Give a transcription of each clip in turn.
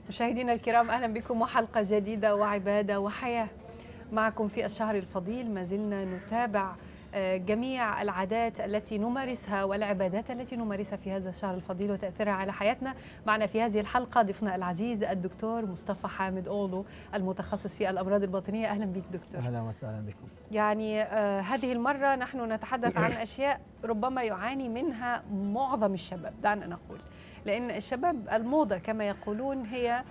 مشاهدينا الكرام، أهلا بكم وحلقة جديدة وعبادة وحياة. معكم في الشهر الفضيل ما زلنا نتابع جميع العادات التي نمارسها والعبادات التي نمارسها في هذا الشهر الفضيل وتأثيرها على حياتنا. معنا في هذه الحلقة ضيفنا العزيز الدكتور مصطفى حامد أولو، المتخصص في الأمراض الباطنية. أهلا بك دكتور. أهلا وسهلا بكم. يعني هذه المرة نحن نتحدث عن أشياء ربما يعاني منها معظم الشباب، دعنا نقول، لأن الشباب الموضة كما يقولون هي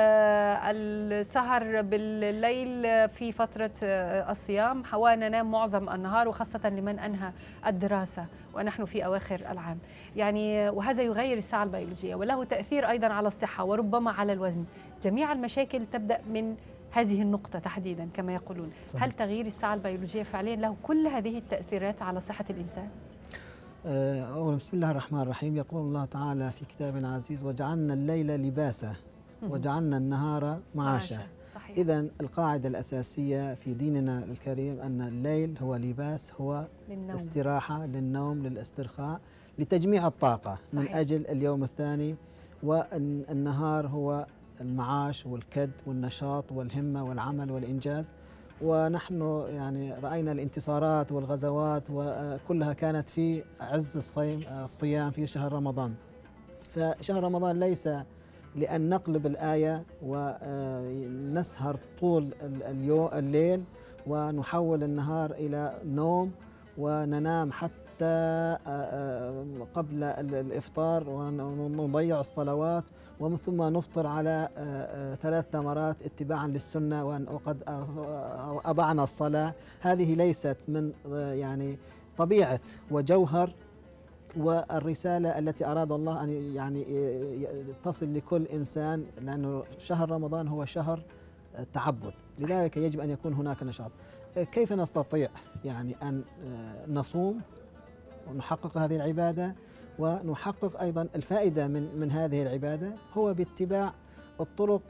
السهر بالليل في فترة الصيام وننام معظم النهار، وخاصة لمن أنهى الدراسة ونحن في أواخر العام. يعني وهذا يغير الساعة البيولوجية وله تأثير أيضا على الصحة وربما على الوزن. جميع المشاكل تبدأ من هذه النقطة تحديدا كما يقولون. صحيح. هل تغيير الساعة البيولوجية فعليا له كل هذه التأثيرات على صحة الإنسان؟ أولا بسم الله الرحمن الرحيم. يقول الله تعالى في كتابه العزيز: وجعلنا الليل لباسا وجعلنا النهار معاشا. إذا القاعدة الأساسية في ديننا الكريم أن الليل هو لباس، هو للنوم. استراحة للنوم، للاسترخاء، لتجميع الطاقة. صحيح. من أجل اليوم الثاني. والنهار هو المعاش والكد والنشاط والهمة والعمل والإنجاز. ونحن يعني رأينا الانتصارات والغزوات وكلها كانت في عز الصيام في شهر رمضان. فشهر رمضان ليس لأن نقلب الآية ونسهر طول الليل ونحول النهار إلى نوم وننام حتى قبل الإفطار ونضيع الصلوات، ومن ثم نفطر على 3 تمرات اتباعا للسنة وقد أضعنا الصلاة. هذه ليست من يعني طبيعة وجوهر والرسالة التي أراد الله أن يعني تصل لكل إنسان، لأنه شهر رمضان هو شهر تعبد، لذلك يجب أن يكون هناك نشاط. كيف نستطيع يعني أن نصوم ونحقق هذه العبادة ونحقق أيضا الفائدة من هذه العبادة؟ هو باتباع الطرق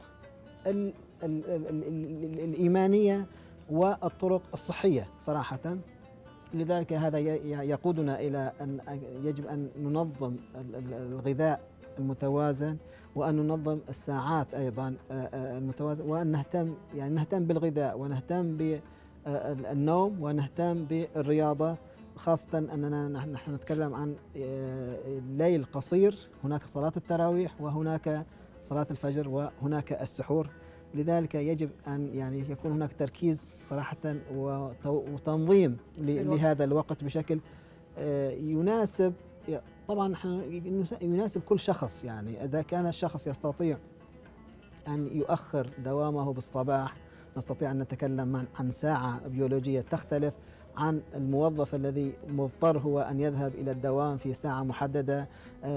الإيمانية والطرق الصحية صراحة. لذلك هذا يقودنا إلى أن يجب أن ننظم الغذاء المتوازن، وأن ننظم الساعات أيضا المتوازن، وأن نهتم بالغذاء ونهتم بالنوم ونهتم بالرياضة، خاصة أننا نحن نتكلم عن ليل قصير. هناك صلاة التراويح وهناك صلاة الفجر وهناك السحور. لذلك يجب أن يعني يكون هناك تركيز صراحة وتنظيم لهذا الوقت بشكل يناسب، طبعا يناسب كل شخص. يعني إذا كان الشخص يستطيع أن يؤخر دوامه بالصباح، نستطيع أن نتكلم عن ساعة بيولوجية تختلف عن الموظف الذي مضطر هو أن يذهب إلى الدوام في ساعة محددة.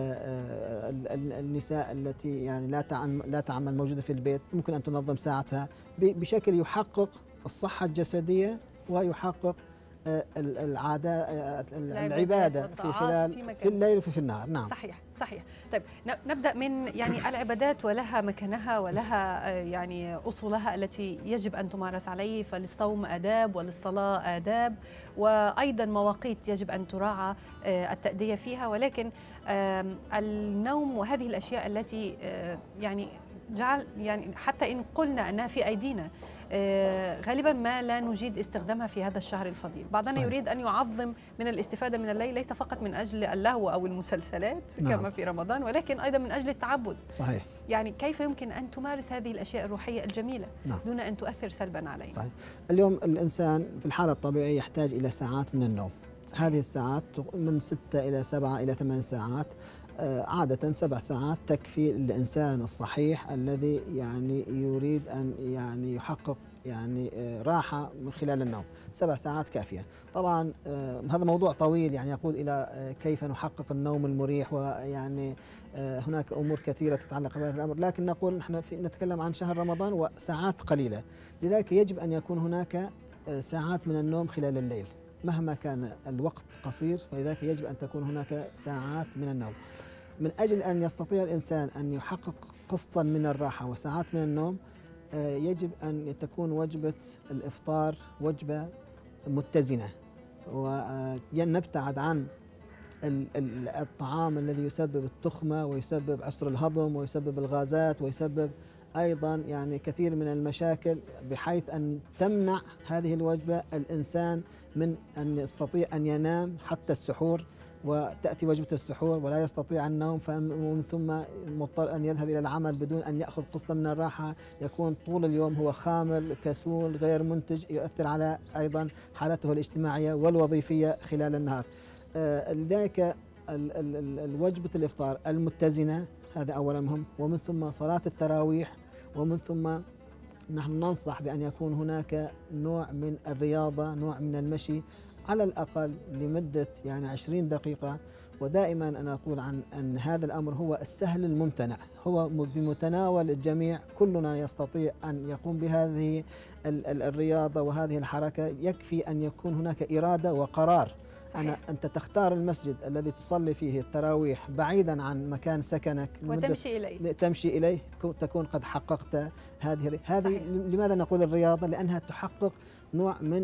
النساء التي يعني لا تعمل موجودة في البيت ممكن أن تنظم ساعتها بشكل يحقق الصحة الجسدية ويحقق العبادة في الليل وفي النهار. نعم، صحيح. طيب نبدأ من يعني العبادات، ولها مكانها ولها يعني أصولها التي يجب أن تمارس عليه. فللصوم آداب وللصلاة آداب، وأيضا مواقيت يجب أن تراعى التأدية فيها. ولكن النوم وهذه الأشياء التي يعني حتى إن قلنا أنها في أيدينا، غالبا ما لا نجيد استخدامها في هذا الشهر الفضيل. بعضنا صحيح. يريد أن يعظم من الاستفادة من الليل، ليس فقط من أجل اللهو أو المسلسلات كما في رمضان، ولكن أيضا من أجل التعبد. صحيح. يعني كيف يمكن أن تمارس هذه الأشياء الروحية الجميلة دون أن تؤثر سلبا علينا؟ صحيح. اليوم الإنسان في الحالة الطبيعية يحتاج إلى ساعات من النوم. هذه الساعات من 6 إلى 7 إلى 8 ساعات. عادة 7 ساعات تكفي للإنسان الصحيح الذي يعني يريد أن يعني يحقق يعني راحة من خلال النوم. 7 ساعات كافية. طبعا هذا موضوع طويل يعني يقود إلى كيف نحقق النوم المريح، ويعني هناك أمور كثيرة تتعلق بهذا الأمر، لكن نقول نحن نتكلم عن شهر رمضان وساعات قليلة. لذلك يجب أن يكون هناك ساعات من النوم خلال الليل مهما كان الوقت قصير، فلذلك يجب أن تكون هناك ساعات من النوم من أجل أن يستطيع الإنسان أن يحقق قسطا من الراحة وساعات من النوم. يجب أن تكون وجبة الإفطار وجبة متزنة، ونبتعد عن الطعام الذي يسبب التخمة ويسبب عسر الهضم ويسبب الغازات ويسبب أيضا يعني كثير من المشاكل بحيث أن تمنع هذه الوجبة الإنسان من أن يستطيع أن ينام حتى السحور، وتأتي وجبة السحور ولا يستطيع النوم، فمن ثم مضطر أن يذهب إلى العمل بدون أن يأخذ قسطا من الراحة، يكون طول اليوم هو خامل كسول غير منتج، يؤثر على أيضا حالته الاجتماعية والوظيفية خلال النهار. لذلك وجبة الإفطار المتزنة هذا أولا مهم، ومن ثم صلاة التراويح، ومن ثم نحن ننصح بأن يكون هناك نوع من الرياضة، نوع من المشي على الأقل لمدة يعني 20 دقيقة. ودائما أنا أقول عن أن هذا الأمر هو السهل الممتنع، هو بمتناول الجميع، كلنا يستطيع أن يقوم بهذه الرياضة وهذه الحركة، يكفي أن يكون هناك إرادة وقرار. أنت تختار المسجد الذي تصلي فيه التراويح بعيدا عن مكان سكنك تمشي إليه تكون قد حققت هذه. لماذا نقول الرياضة؟ لأنها تحقق نوع من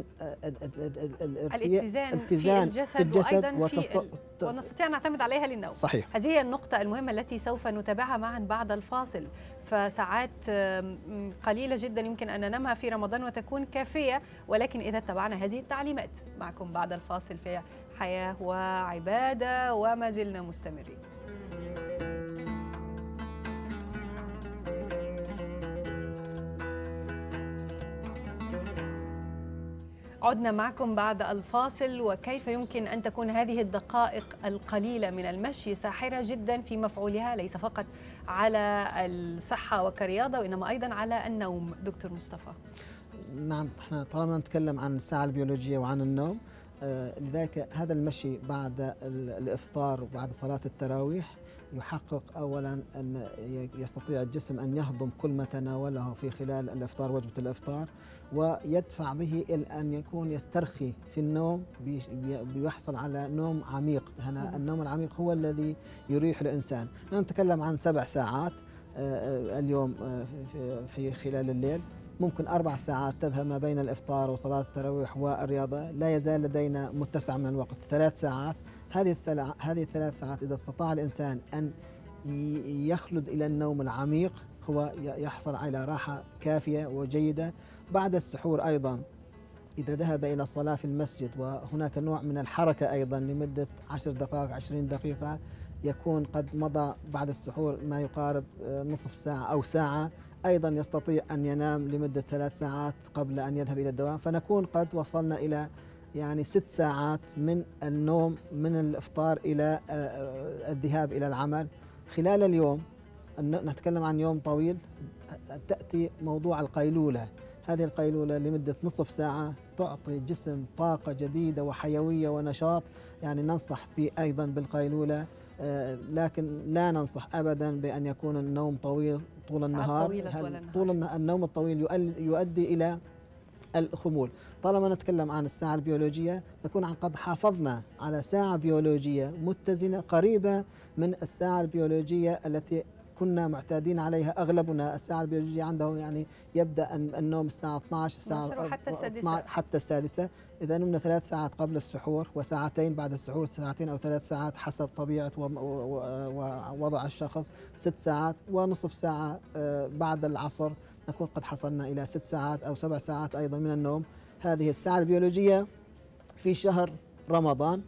الاتزان في الجسد ونستطيع نعتمد عليها للنوم. صحيح. هذه هي النقطة المهمة التي سوف نتابعها معا بعد الفاصل. فساعات قليلة جدا يمكن أن ننامها في رمضان وتكون كافية، ولكن إذا اتبعنا هذه التعليمات. معكم بعد الفاصل في حياة وعبادة، وما زلنا مستمرين. عدنا معكم بعد الفاصل. وكيف يمكن أن تكون هذه الدقائق القليلة من المشي ساحرة جدا في مفعولها، ليس فقط على الصحة وكرياضة وإنما أيضا على النوم. دكتور مصطفى. نعم، احنا طالما نتكلم عن الساعة البيولوجية وعن النوم، لذلك هذا المشي بعد الإفطار وبعد صلاة التراويح يحقق أولا أن يستطيع الجسم أن يهضم كل ما تناوله في خلال الإفطار، وجبة الإفطار، ويدفع به إلى أن يكون يسترخي في النوم، بيحصل على نوم عميق. هنا النوم العميق هو الذي يريح الإنسان. نتكلم عن 7 ساعات اليوم في خلال الليل، ممكن 4 ساعات تذهب ما بين الإفطار وصلاة التراويح والرياضة، لا يزال لدينا متسع من الوقت 3 ساعات. هذه ال3 ساعات إذا استطاع الإنسان أن يخلد إلى النوم العميق هو يحصل على راحة كافية وجيدة. بعد السحور أيضا إذا ذهب إلى الصلاة في المسجد وهناك نوع من الحركة أيضا لمدة 10 دقائق 20 دقيقة، يكون قد مضى بعد السحور ما يقارب نصف ساعة أو ساعة، أيضا يستطيع أن ينام لمدة 3 ساعات قبل أن يذهب إلى الدوام، فنكون قد وصلنا إلى يعني 6 ساعات من النوم من الإفطار إلى الذهاب إلى العمل. خلال اليوم نتكلم عن يوم طويل، تأتي موضوع القيلولة. هذه القيلولة لمدة نصف ساعة تعطي جسم طاقة جديدة وحيوية ونشاط. يعني ننصح أيضا بالقيلولة، لكن لا ننصح أبدا بأن يكون النوم طويل طول النهار. النوم الطويل يؤدي إلى الخمول. طالما نتكلم عن الساعة البيولوجية نكون قد حافظنا على ساعة بيولوجية متزنة قريبة من الساعة البيولوجية التي كنا معتادين عليها. أغلبنا الساعة البيولوجية عنده يعني يبدأ النوم الساعة 12 الساعة حتى السادسة. إذا نمنا 3 ساعات قبل السحور وساعتين بعد السحور، 2 أو 3 ساعات حسب طبيعة ووضع الشخص، 6 ساعات ونصف ساعة بعد العصر، نكون قد حصلنا إلى 6 ساعات أو 7 ساعات أيضا من النوم. هذه الساعة البيولوجية في شهر رمضان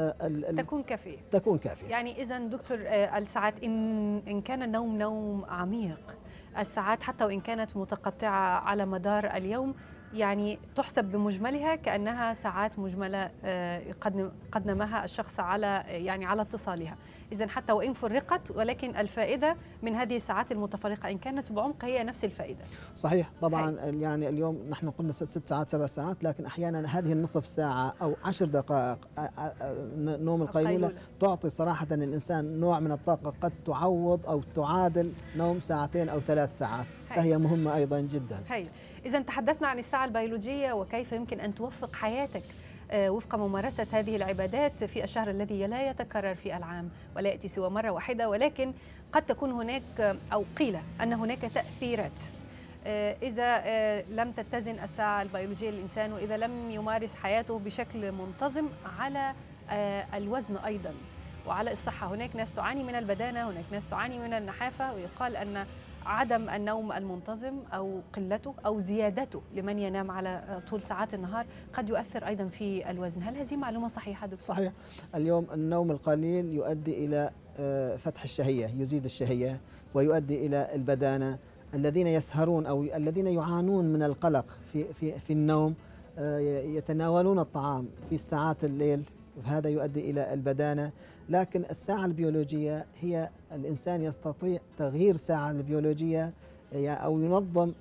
تكون كافية. يعني إذن دكتور الساعات إن كان النوم نوم عميق، الساعات حتى وإن كانت متقطعة على مدار اليوم يعني تحسب بمجملها كأنها ساعات مجملة قد نماها الشخص على اتصالها. إذن حتى وإن فرقت، ولكن الفائدة من هذه الساعات المتفرقة إن كانت بعمق هي نفس الفائدة. صحيح طبعا. يعني اليوم نحن قلنا 6 ساعات 7 ساعات، لكن أحيانا هذه النصف ساعة أو 10 دقائق نوم القيلولة تعطي صراحة الإنسان نوع من الطاقة قد تعوض أو تعادل نوم 2 أو 3 ساعات. فهي مهمة أيضا جدا. إذا تحدثنا عن الساعة البيولوجية وكيف يمكن أن توفق حياتك وفق ممارسة هذه العبادات في الشهر الذي لا يتكرر في العام ولا يأتي سوى مرة واحدة، ولكن قد تكون هناك أو قيل أن هناك تأثيرات إذا لم تتزن الساعة البيولوجية للإنسان، وإذا لم يمارس حياته بشكل منتظم على الوزن أيضا وعلى الصحة. هناك ناس تعاني من البدانة، هناك ناس تعاني من النحافة، ويقال أن عدم النوم المنتظم أو قلته أو زيادته لمن ينام على طول ساعات النهار قد يؤثر أيضا في الوزن. هل هذه معلومة صحيحة دكتور؟ صحيح. اليوم النوم القليل يؤدي إلى فتح الشهية، يزيد الشهية ويؤدي إلى البدانة. الذين يسهرون أو الذين يعانون من القلق في النوم يتناولون الطعام في ساعات الليل، هذا يؤدي إلى البدانة. لكن الساعة البيولوجية هي الإنسان يستطيع تغيير الساعة البيولوجية أو ينظم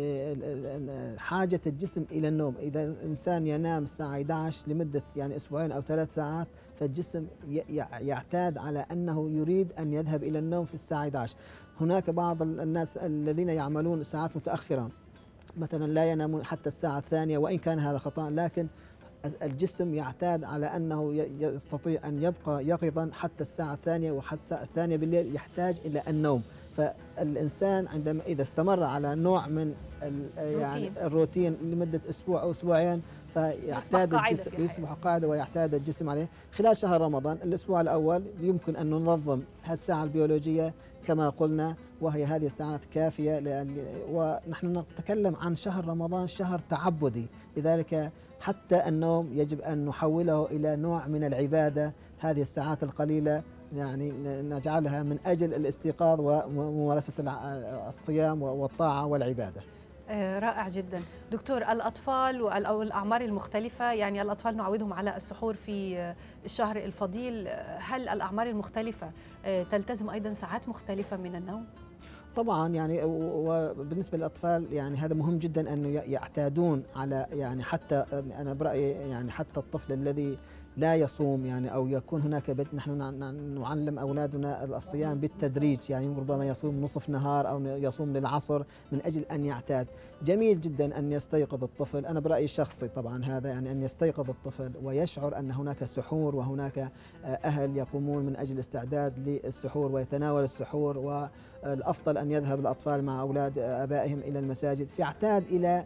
حاجة الجسم إلى النوم. إذا الإنسان ينام الساعة 11 لمدة يعني أسبوعين أو 3 ساعات، فالجسم يعتاد على أنه يريد أن يذهب إلى النوم في الساعة 11. هناك بعض الناس الذين يعملون ساعات متأخرة مثلا لا ينامون حتى الساعة 2، وإن كان هذا خطأ، لكن الجسم يعتاد على أنه يستطيع أن يبقى يقظا حتى الساعة 2، وحتى الساعة 2 بالليل يحتاج إلى النوم. فالإنسان عندما إذا استمر على نوع من يعني الروتين لمدة أسبوع أو أسبوعين، فيعتاد الجسم، يصبح قاعدة ويعتاد الجسم عليه. خلال شهر رمضان الأسبوع الأول يمكن أن ننظم هذه الساعة البيولوجية كما قلنا، وهي هذه الساعات كافية. ونحن نتكلم عن شهر رمضان شهر تعبدي، لذلك حتى النوم يجب أن نحوله إلى نوع من العبادة. هذه الساعات القليلة يعني نجعلها من أجل الاستيقاظ وممارسة الصيام والطاعة والعبادة. رائع جدا دكتور. الأطفال أو الأعمار المختلفة، يعني الأطفال نعودهم على السحور في الشهر الفضيل، هل الأعمار المختلفة تلتزم أيضا ساعات مختلفة من النوم؟ طبعا يعني وبالنسبه للاطفال يعني هذا مهم جدا انه يعتادون على يعني حتى انا برايي يعني حتى الطفل الذي لا يصوم يعني او يكون هناك نحن نعلم اولادنا الصيام بالتدريج، يعني ربما يصوم نصف نهار او يصوم للعصر من اجل ان يعتاد. جميل جدا ان يستيقظ الطفل، انا برايي الشخصي طبعا هذا، يعني ان يستيقظ الطفل ويشعر ان هناك سحور وهناك اهل يقومون من اجل الاستعداد للسحور ويتناول السحور، والافضل أن يذهب الأطفال مع أولاد آبائهم إلى المساجد، فيعتاد إلى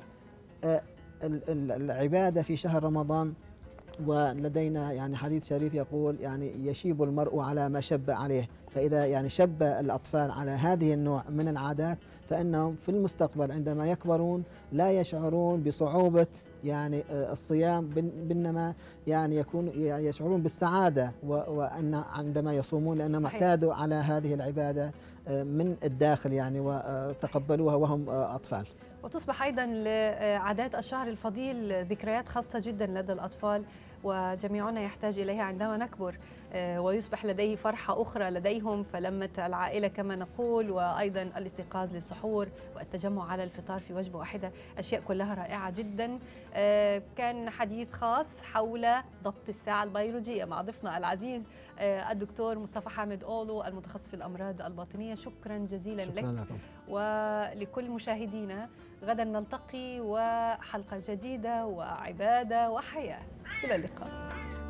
العبادة في شهر رمضان. ولدينا يعني حديث شريف يقول يعني يشيب المرء على ما شب عليه، فإذا يعني شب الأطفال على هذه النوع من العادات فإنهم في المستقبل عندما يكبرون لا يشعرون بصعوبة يعني الصيام، بينما يعني يشعرون بالسعادة وأن عندما يصومون لأنهم اعتادوا على هذه العبادة من الداخل يعني وتقبلوها وهم أطفال. وتصبح أيضا لعادات الشهر الفضيل ذكريات خاصة جدا لدى الأطفال، وجميعنا يحتاج إليها عندما نكبر، ويصبح لديه فرحة أخرى لديهم، فلمة العائلة كما نقول، وأيضا الاستيقاظ للسحور والتجمع على الفطار في وجبة واحدة، أشياء كلها رائعة جدا. كان حديث خاص حول ضبط الساعة البيولوجية مع ضيفنا العزيز الدكتور مصطفى حامد أولو المتخصص في الأمراض الباطنية. شكرا جزيلا لك ولكل مشاهدينا. غدا نلتقي وحلقة جديدة وعبادة وحياة. إلى اللقاء.